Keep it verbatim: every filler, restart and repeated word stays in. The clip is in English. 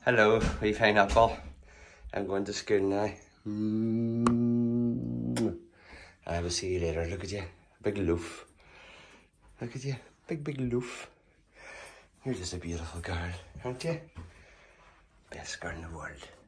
Hello, wee pineapple. I'm going to school now. Mm. I will see you later. Look at you, big loaf. Look at you, big, big loaf. You're just a beautiful girl, aren't you? Best girl in the world.